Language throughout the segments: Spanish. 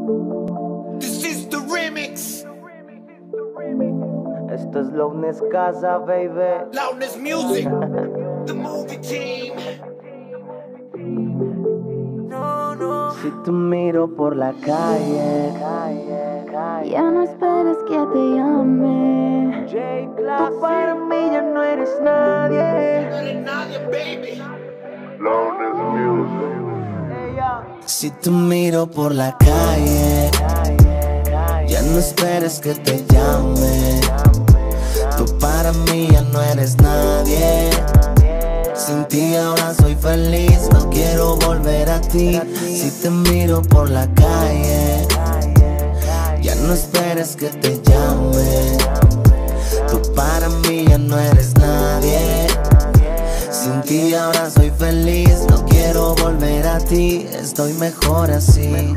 This is the remix. Esto es Loudness Casa, baby. Loudness Music. The movie team. Si te miro por la calle, ya no esperes que te llame. Tú para mí ya no eres nadie. No eres nadie, baby. Loudness Music. Si te miro por la calle, ya no esperes que te llame. Tú para mí ya no eres nadie. Sin ti ahora soy feliz, no quiero volver a ti. Si te miro por la calle, ya no esperes que te llame. Tú para mí ya no eres nadie. Sin ti ahora soy feliz, no quiero volver a ti. Estoy mejor así.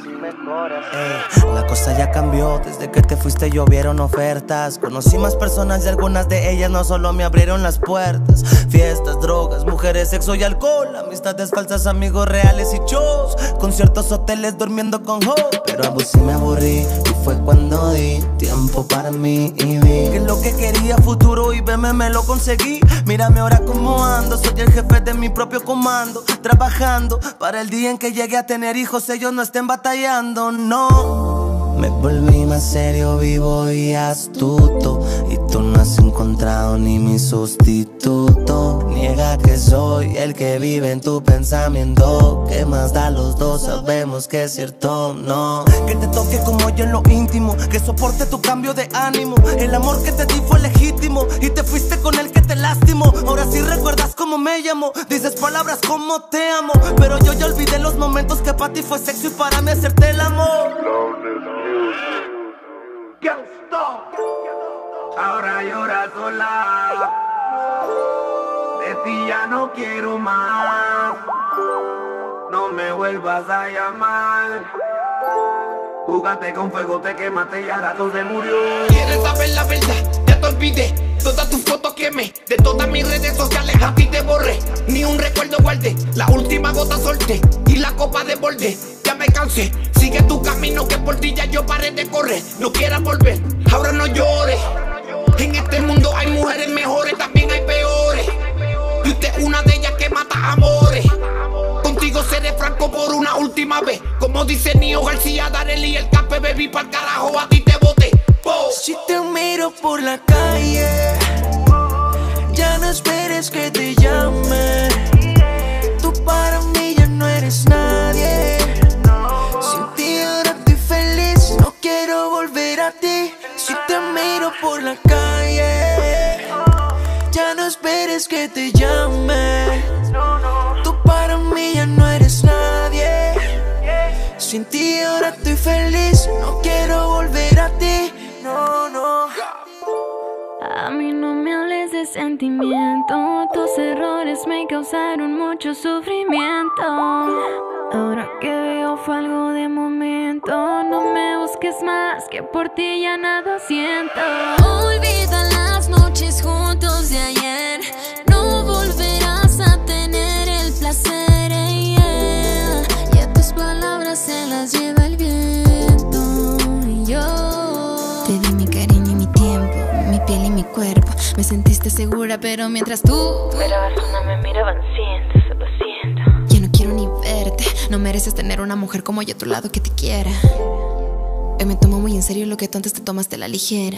La cosa ya cambió, desde que te fuiste llovieron ofertas. Conocí más personas y algunas de ellas no solo me abrieron las puertas. Fiestas, drogas, mujeres, sexo y alcohol, amistades falsas, amigos reales y shows, conciertos, hoteles, durmiendo con hope. Pero abusé, me aburrí y fue cuando di tiempo para mí y vi que lo que quería, futuro y verme, me lo conseguí. Mírame ahora como ando, soy el jefe de mi propio comando, trabajando para el día en que llegue a tener hijos, ellos no estén batallando, no. Me volví más serio, vivo y astuto, y tú no has encontrado ni mi sustituto. Niega que soy el que vive en tu pensamiento. ¿Qué más da? Los dos sabemos que es cierto, no. Que te toque como yo en lo íntimo, que soporte tu cambio de ánimo. El amor que te di fue legítimo y te fuiste con el que te lastimó. Ahora sí recuerdas cómo me llamo, dices palabras como te amo, pero yo ya olvidé los momentos que para ti fue sexo y para mí hacerte el amor. Loudness Music. Ahora lloras sola, de ti ya no quiero más. No me vuelvas a llamar. Jugaste con fuego, te quemaste y a rato se murió. ¿Quieres saber la verdad? Ya te olvidé. Todas tus fotos quemé, de todas mis redes sociales a ti te borré. Ni un recuerdo guardé, la última gota solté y la copa desbordé. Ya me cansé, sigue tu camino que por ti ya yo paré de correr. No quieras volver, ahora no llores. En este mundo hay mujeres mejores, también hay peores, y usted es una de ellas que mata amores. Contigo seré franco por una última vez, como dice Nio García, Darely, el Cape, baby, pa'l carajo, a ti te boté. Si te miro por la calle, ya no esperes que te llame. Tú para mí ya no eres nadie. Sin ti ahora estoy feliz, no quiero volver a ti. Si te miro por la calle, ya no esperes que te llame. Tú para mí ya no eres nadie. Sin ti ahora estoy feliz, no quiero volver a ti. No, no. A mí no me hables de sentimiento, tus errores me causaron mucho sufrimiento. Ahora que veo fue algo de momento, no me busques más, que por ti ya nada siento. Olvida las noches juntos de ayer, no volverás a tener el placer, y a tus palabras se las lleva el viento. Y yo te di mi cariño y mi tiempo, mi piel y mi cuerpo. Me sentiste segura, pero mientras tú mirabas no me miraban, solo siento. Ya no quiero ni verte, no mereces tener una mujer como yo a tu lado que te quiera. Hoy me tomo muy en serio lo que tú antes te tomaste a la ligera.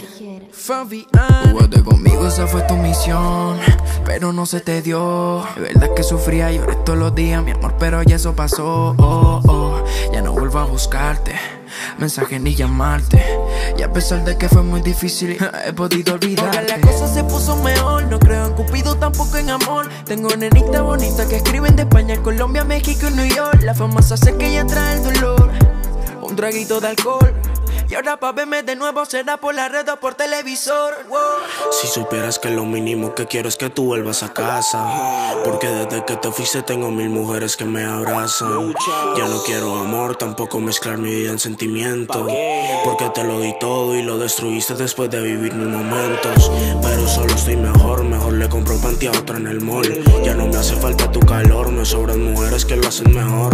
Jugaste conmigo, esa fue tu misión, pero no se te dio. Es verdad que sufría y lloré todos los días, mi amor, pero ya eso pasó. Ya no vuelvo a buscarte, mensaje ni llamarte. Y a pesar de que fue muy difícil, he podido olvidarte. Ahora la cosa se puso mejor, no creo en Cupido, tampoco en amor. Tengo nenita bonita que escriben de España, Colombia, México y New York. La fama se hace que ella trae el dolor, un traguito de alcohol. Y ahora pa' verme de nuevo será por la red o por televisor. Si supieras que lo mínimo que quiero es que tú vuelvas a casa, porque desde que te fuiste tengo 1000 mujeres que me abrazan. Ya no quiero amor, tampoco mezclar mi vida en sentimientos, porque te lo di todo y lo destruiste después de vivir mis momentos. Pero solo estoy mejor le compro un panty a otra en el mall. Ya no me hace falta tu calor, me sobran mujeres que lo hacen mejor.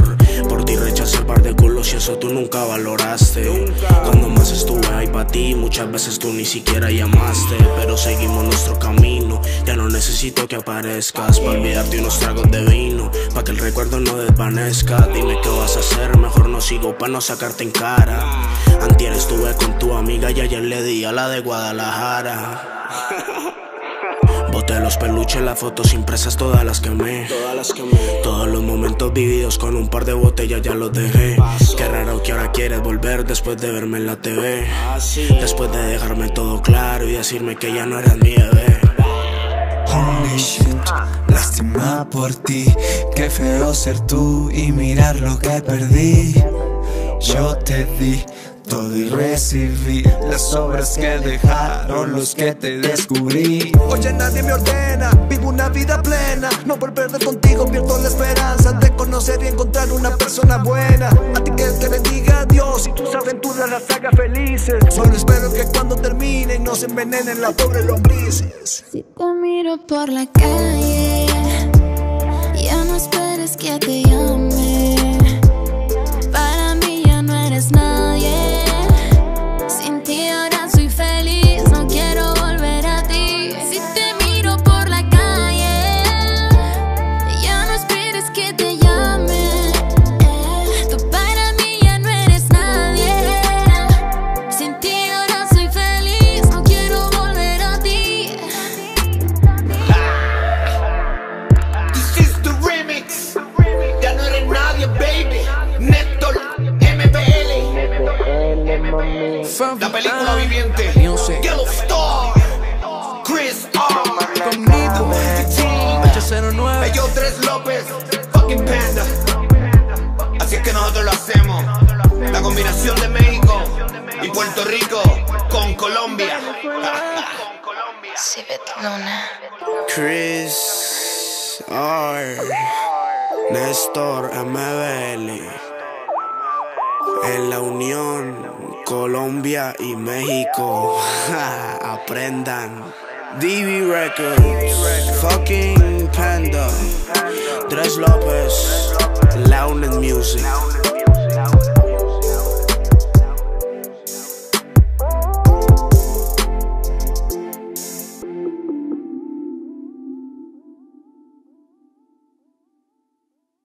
por ti rechacé el par de culos y eso tú nunca valoraste. Cuando más estuve ahí pa' ti, muchas veces tú ni siquiera llamaste. Pero seguimos nuestro camino, ya no necesito que aparezcas pa' olvidarte unos tragos de vino, pa' que el recuerdo no desvanezca. Dime qué vas a hacer, mejor no sigo pa' no sacarte en cara. Antier estuve con tu amiga y ayer le di a la de Guadalajara. Boté los peluches, las fotos impresas, todas las quemé. Todos los momentos vividos con un par de botellas ya los dejé. Qué raro que ahora quieres volver después de verme en la TV. Después de dejarme todo claro y decirme que ya no eras mi bebé. Holy shit, lástima por ti. Qué feo ser tú y mirar lo que perdí. Yo te di todo y recibí las obras que dejaron los que te descubrí. Oye, nadie me ordena, vivo una vida plena. No por perder contigo pierdo la esperanza de conocer y encontrar una persona buena. A ti que te bendiga Dios y tus aventuras las haga felices. Solo espero que cuando termine no se envenenen las pobres lombrices. Si te miro por la calle, ya no esperes que te llame. Para mí ya no eres nadie. Sin ti ahora soy feliz, no quiero volver a ti. Si te miro por la calle, ya no esperes que te llame. Tú para mí ya no eres nadie. Sin ti ahora soy feliz, no quiero volver a ti. This is the remix. Ya no eres nadie, baby. Néstor, MBL. La película viviente. Yellow Star. Chris R. Conmigo, H09. Bello 3 López. Fucking Panda. Así es que nosotros lo hacemos. La combinación de México y Puerto Rico con Colombia. Civet Luna. Chris R. Néstor MBL. En la unión Colombia y México. Aprendan. DB Records. Fucking Panda. Dres López. Launet Music.